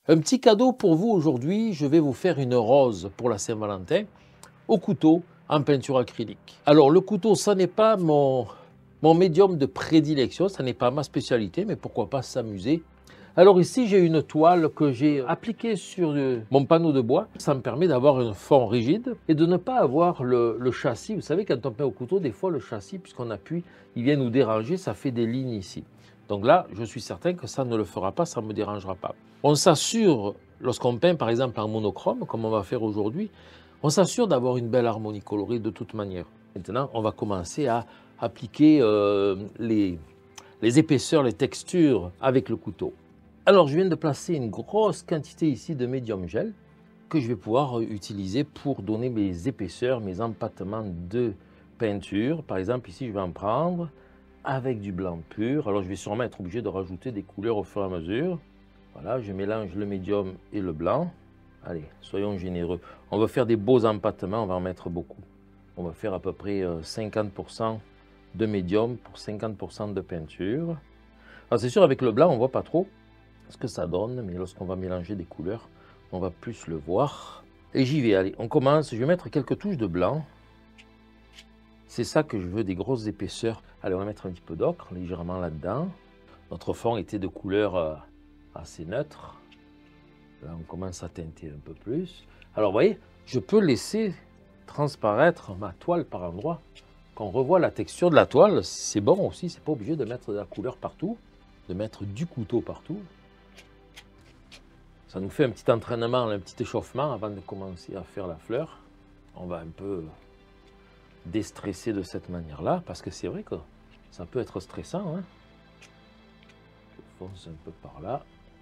Un petit cadeau pour vous aujourd'hui, je vais vous faire une rose pour la Saint-Valentin au couteau en peinture acrylique. Alors le couteau, ça n'est pas mon médium de prédilection, ça n'est pas ma spécialité, mais pourquoi pas s'amuser. Alors ici, j'ai une toile que j'ai appliquée sur mon panneau de bois. Ça me permet d'avoir un fond rigide et de ne pas avoir le châssis. Vous savez, quand on peint au couteau, des fois le châssis, puisqu'on appuie, il vient nous déranger, ça fait des lignes ici. Donc là, je suis certain que ça ne le fera pas, ça ne me dérangera pas. On s'assure, lorsqu'on peint par exemple en monochrome, comme on va faire aujourd'hui, on s'assure d'avoir une belle harmonie colorée de toute manière. Maintenant, on va commencer à appliquer les épaisseurs, les textures avec le couteau. Alors, je viens de placer une grosse quantité ici de médium gel que je vais pouvoir utiliser pour donner mes épaisseurs, mes empattements de peinture. Par exemple, ici, je vais en prendre avec du blanc pur. Alors, je vais sûrement être obligé de rajouter des couleurs au fur et à mesure. Voilà, je mélange le médium et le blanc. Allez, soyons généreux. On va faire des beaux empattements, on va en mettre beaucoup. On va faire à peu près 50% de médium pour 50% de peinture. Alors c'est sûr, avec le blanc, on ne voit pas trop ce que ça donne, mais lorsqu'on va mélanger des couleurs, on va plus le voir. Et j'y vais, allez, on commence. Je vais mettre quelques touches de blanc. C'est ça que je veux, des grosses épaisseurs. Allez, on va mettre un petit peu d'ocre légèrement là-dedans. Notre fond était de couleur assez neutre. Là, on commence à teinter un peu plus. Alors, vous voyez, je peux laisser transparaître ma toile par endroits. Quand on revoit la texture de la toile, c'est bon aussi. C'est pas obligé de mettre de la couleur partout, de mettre du couteau partout. Ça nous fait un petit entraînement, un petit échauffement avant de commencer à faire la fleur. On va un peu déstresser de cette manière-là, parce que c'est vrai que ça peut être stressant. Hein. Je fonce un peu par là.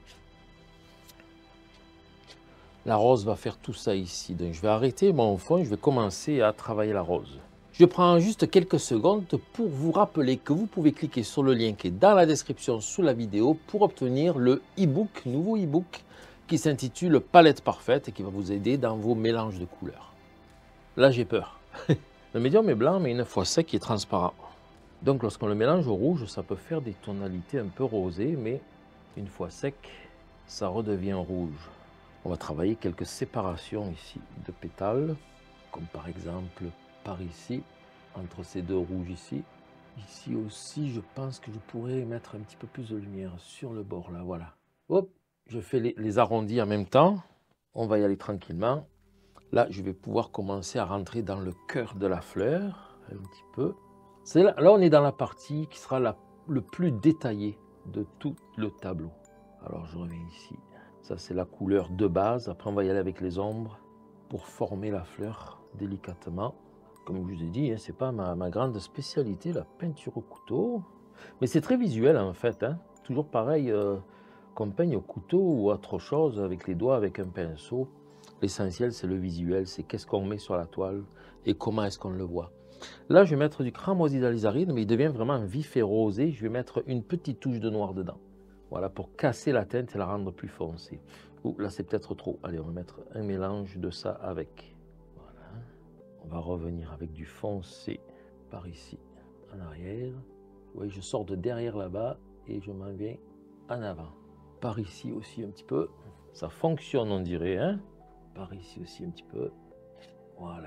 La rose va faire tout ça ici. Donc je vais arrêter mon fond, je vais commencer à travailler la rose. Je prends juste quelques secondes pour vous rappeler que vous pouvez cliquer sur le lien qui est dans la description sous la vidéo pour obtenir le e-book, nouveau e-book qui s'intitule Palette parfaite et qui va vous aider dans vos mélanges de couleurs. Là, j'ai peur. Le médium est blanc, mais une fois sec, il est transparent. Donc lorsqu'on le mélange au rouge, ça peut faire des tonalités un peu rosées, mais une fois sec, ça redevient rouge. On va travailler quelques séparations ici de pétales, comme par exemple par ici, entre ces deux rouges ici. Ici aussi, je pense que je pourrais mettre un petit peu plus de lumière sur le bord là, voilà. Hop, je fais les arrondis en même temps. On va y aller tranquillement. Là, je vais pouvoir commencer à rentrer dans le cœur de la fleur, un petit peu. Là, on est dans la partie qui sera le plus détaillée de tout le tableau. Alors, je reviens ici. Ça, c'est la couleur de base. Après, on va y aller avec les ombres pour former la fleur délicatement. Comme je vous ai dit, ce n'est pas ma grande spécialité, la peinture au couteau. Mais c'est très visuel, en fait. Hein. Toujours pareil qu'on peigne au couteau ou autre chose avec les doigts, avec un pinceau. L'essentiel, c'est le visuel. C'est qu'est-ce qu'on met sur la toile et comment est-ce qu'on le voit. Là, je vais mettre du cramoisi d'alizaride, mais il devient vraiment vif et rosé. Je vais mettre une petite touche de noir dedans. Voilà, pour casser la teinte et la rendre plus foncée. Ouh, là, c'est peut-être trop. Allez, on va mettre un mélange de ça avec. Voilà. On va revenir avec du foncé par ici, en arrière. Vous voyez, je sors de derrière là-bas et je m'en viens en avant. Par ici aussi un petit peu. Ça fonctionne, on dirait. Hein? Par ici aussi un petit peu. Voilà.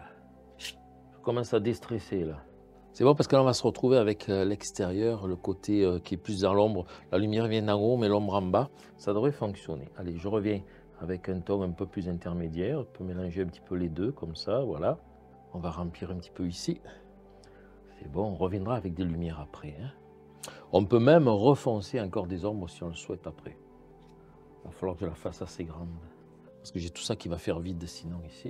Je commence à déstresser, là. C'est bon parce que là, on va se retrouver avec l'extérieur, le côté qui est plus dans l'ombre. La lumière vient d'en haut, mais l'ombre en bas. Ça devrait fonctionner. Allez, je reviens avec un ton un peu plus intermédiaire. On peut mélanger un petit peu les deux, comme ça, voilà. On va remplir un petit peu ici. C'est bon, on reviendra avec des lumières après. Hein. On peut même refoncer encore des ombres si on le souhaite après. Il va falloir que je la fasse assez grande. Parce que j'ai tout ça qui va faire vide sinon ici.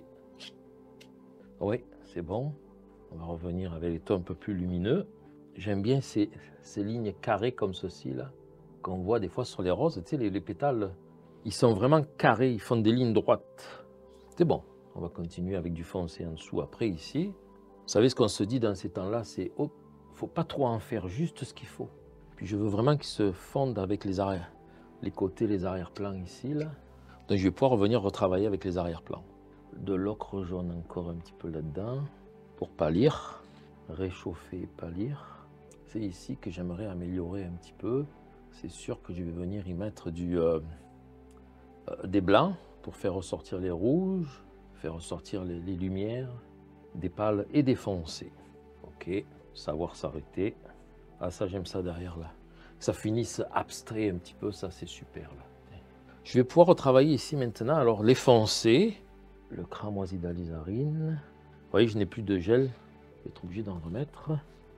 Oui, c'est bon. On va revenir avec les tons un peu plus lumineux. J'aime bien ces lignes carrées comme ceci, là, qu'on voit des fois sur les roses. Tu sais, les pétales, ils sont vraiment carrés, ils font des lignes droites. C'est bon. On va continuer avec du foncé en dessous après, ici. Vous savez, ce qu'on se dit dans ces temps-là, c'est « Oh, il ne faut pas trop en faire, juste ce qu'il faut. » Puis je veux vraiment qu'ils se fondent avec les côtés, les arrière-plans ici, là. Donc je vais pouvoir revenir retravailler avec les arrière-plans. De l'ocre jaune encore un petit peu là-dedans. Pour pâlir, réchauffer et pâlir. C'est ici que j'aimerais améliorer un petit peu. C'est sûr que je vais venir y mettre du des blancs pour faire ressortir les rouges, faire ressortir les lumières, des pâles et des foncés. Ok, savoir s'arrêter. Ah ça j'aime ça derrière là. Ça finisse abstrait un petit peu, ça c'est super là. Je vais pouvoir retravailler ici maintenant. Alors les foncés, le cramoisi d'alizarine. Vous voyez, je n'ai plus de gel. Je vais être obligé d'en remettre.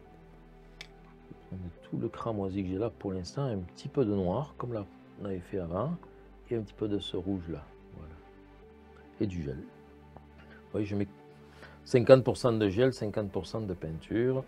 Tout le cramoisi que j'ai là pour l'instant, un petit peu de noir, comme là on avait fait avant, et un petit peu de ce rouge là. Voilà. Et du gel. Vous voyez, je mets 50% de gel, 50% de peinture.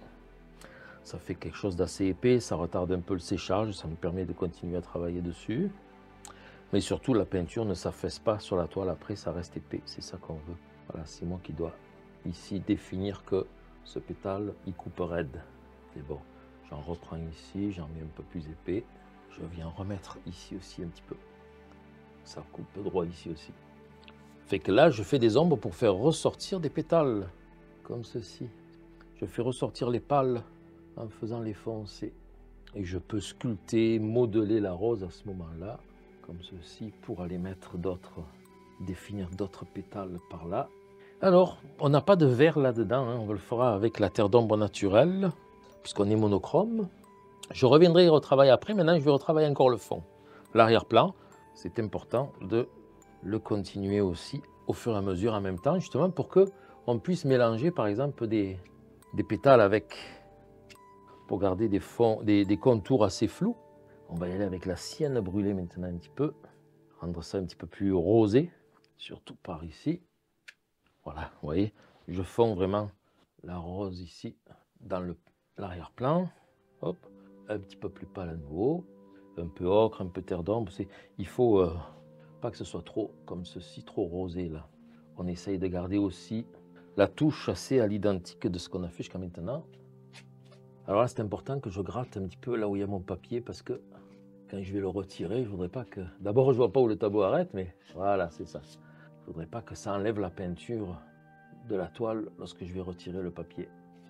Ça fait quelque chose d'assez épais, ça retarde un peu le séchage, ça nous permet de continuer à travailler dessus. Mais surtout, la peinture ne s'affaisse pas sur la toile après, ça reste épais, c'est ça qu'on veut. Voilà, c'est moi qui dois ici définir que ce pétale, il coupe raide. C'est bon, j'en reprends ici, j'en mets un peu plus épais. Je viens remettre ici aussi un petit peu. Ça coupe droit ici aussi. Fait que là, je fais des ombres pour faire ressortir des pétales, comme ceci. Je fais ressortir les pâles en faisant les foncés. Et je peux sculpter, modeler la rose à ce moment-là, comme ceci, pour aller mettre d'autres, définir d'autres pétales par là. Alors, on n'a pas de vert là-dedans, hein. On le fera avec la terre d'ombre naturelle, puisqu'on est monochrome. Je reviendrai retravailler après, maintenant je vais retravailler encore le fond. L'arrière-plan, c'est important de le continuer aussi au fur et à mesure en même temps, justement pour que on puisse mélanger par exemple des pétales avec, pour garder des fonds, des contours assez flous. On va y aller avec la sienne brûlée maintenant un petit peu, rendre ça un petit peu plus rosé, surtout par ici. Voilà, vous voyez, je fonds vraiment la rose ici dans l'arrière-plan. Hop, un petit peu plus pâle à nouveau, un peu ocre, un peu terre d'ombre. Il faut pas que ce soit trop comme ceci, trop rosé là. On essaye de garder aussi la touche assez à l'identique de ce qu'on a fait jusqu'à maintenant. Alors là, c'est important que je gratte un petit peu là où il y a mon papier parce que quand je vais le retirer, je voudrais pas que... D'abord, je vois pas où le tableau arrête, mais voilà, c'est ça. Je voudrais pas que ça enlève la peinture de la toile lorsque je vais retirer le papier.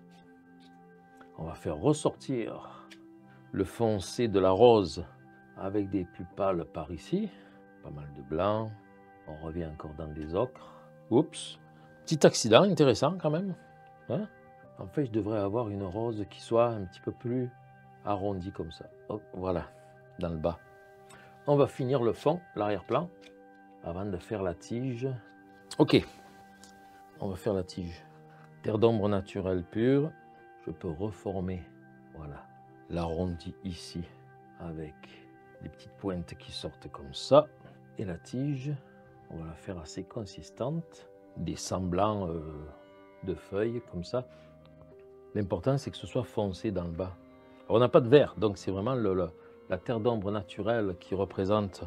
On va faire ressortir le foncé de la rose avec des plus pâles par ici. Pas mal de blanc. On revient encore dans des ocres. Oups. Petit accident intéressant quand même. Hein? En fait, je devrais avoir une rose qui soit un petit peu plus arrondie comme ça. Hop, voilà, dans le bas. On va finir le fond, l'arrière-plan, avant de faire la tige. Ok, on va faire la tige. Terre d'ombre naturelle pure. Je peux reformer, voilà, l'arrondi ici avec des petites pointes qui sortent comme ça. Et la tige, on va la faire assez consistante. Des semblants de feuilles comme ça. L'important, c'est que ce soit foncé dans le bas. Alors, on n'a pas de vert, donc c'est vraiment la terre d'ombre naturelle qui représente,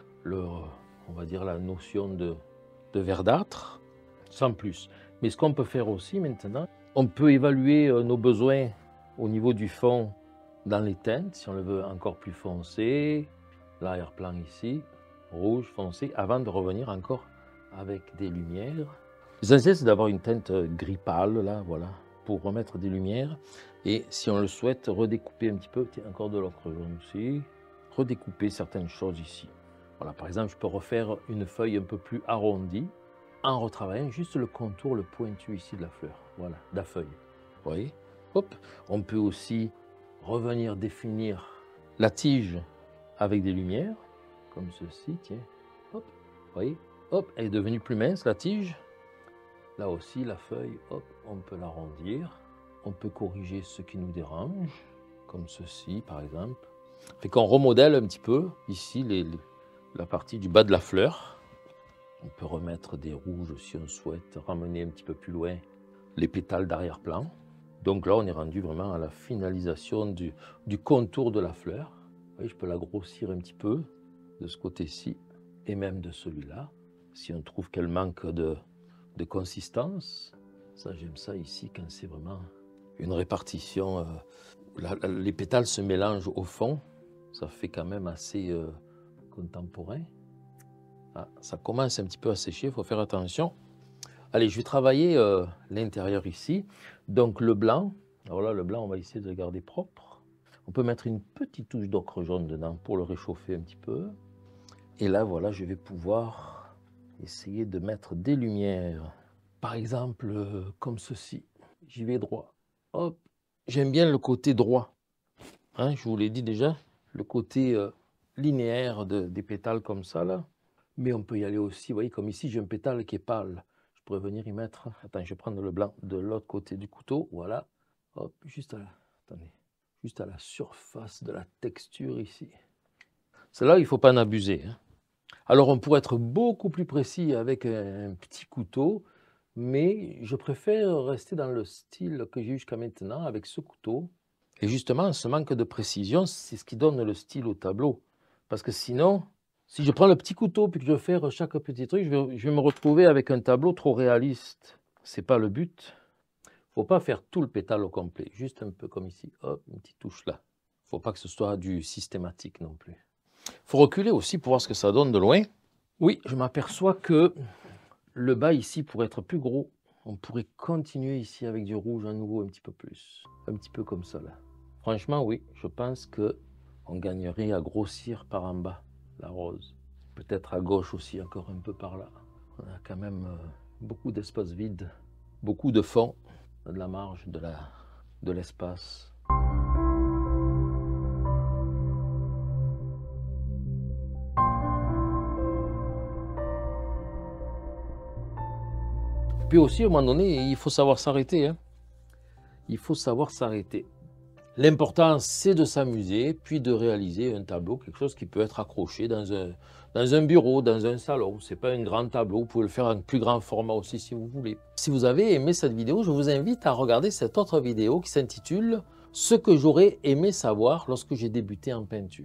on va dire, la notion de verdâtre, sans plus. Mais ce qu'on peut faire aussi maintenant, on peut évaluer nos besoins au niveau du fond dans les teintes, si on le veut encore plus foncé, l'arrière-plan ici, rouge foncé, avant de revenir encore avec des lumières. L'essentiel, c'est d'avoir une teinte gris pâle, là, voilà, pour remettre des lumières. Et si on le souhaite, redécouper un petit peu, tiens, encore de l'ocre jaune aussi, redécouper certaines choses ici. Voilà, par exemple, je peux refaire une feuille un peu plus arrondie en retravaillant juste le contour, le pointu ici de la fleur, voilà, de la feuille. Vous voyez? Hop. On peut aussi revenir définir la tige avec des lumières, comme ceci, tiens, hop, vous voyez? Hop, elle est devenue plus mince, la tige. Là aussi, la feuille, hop, on peut l'arrondir. On peut corriger ce qui nous dérange, comme ceci, par exemple. Fait qu'on remodèle un petit peu, ici, la partie du bas de la fleur. On peut remettre des rouges si on souhaite, ramener un petit peu plus loin les pétales d'arrière-plan. Donc là, on est rendu vraiment à la finalisation du contour de la fleur. Vous voyez, je peux la grossir un petit peu de ce côté-ci, et même de celui-là, si on trouve qu'elle manque de consistance. Ça, j'aime ça ici quand c'est vraiment une répartition. Les pétales se mélangent au fond. Ça fait quand même assez contemporain. Ah, ça commence un petit peu à sécher, il faut faire attention. Allez, je vais travailler l'intérieur ici. Donc le blanc, alors là, le blanc, on va essayer de le garder propre. On peut mettre une petite touche d'ocre jaune dedans pour le réchauffer un petit peu. Et là, voilà, je vais pouvoir essayer de mettre des lumières. Par exemple, comme ceci. J'y vais droit. Hop. J'aime bien le côté droit. Hein, je vous l'ai dit déjà, le côté linéaire des pétales comme ça, là. Mais on peut y aller aussi, vous voyez, comme ici, j'ai un pétale qui est pâle. Je pourrais venir y mettre... Attends, je vais prendre le blanc de l'autre côté du couteau. Voilà. Hop, juste à la... Attendez. Juste à la surface de la texture ici. Celle-là, il ne faut pas en abuser. Hein. Alors, on pourrait être beaucoup plus précis avec un petit couteau, mais je préfère rester dans le style que j'ai eu jusqu'à maintenant avec ce couteau. Et justement, ce manque de précision, c'est ce qui donne le style au tableau. Parce que sinon, si je prends le petit couteau puis que je fais chaque petit truc, je vais me retrouver avec un tableau trop réaliste. Ce n'est pas le but. Il ne faut pas faire tout le pétale au complet, juste un peu comme ici. Hop, une petite touche là. Il ne faut pas que ce soit du systématique non plus. Il faut reculer aussi pour voir ce que ça donne de loin. Oui, je m'aperçois que le bas ici pourrait être plus gros. On pourrait continuer ici avec du rouge à nouveau un petit peu plus. Un petit peu comme ça là. Franchement, oui, je pense qu'on gagnerait à grossir par en bas la rose. Peut-être à gauche aussi, encore un peu par là. On a quand même beaucoup d'espace vide, beaucoup de fond, de la marge, de l'espace. Puis aussi, à un moment donné, il faut savoir s'arrêter. Hein. Il faut savoir s'arrêter. L'important, c'est de s'amuser, puis de réaliser un tableau, quelque chose qui peut être accroché dans un bureau, dans un salon. Ce n'est pas un grand tableau, vous pouvez le faire en plus grand format aussi si vous voulez. Si vous avez aimé cette vidéo, je vous invite à regarder cette autre vidéo qui s'intitule « Ce que j'aurais aimé savoir lorsque j'ai débuté en peinture ».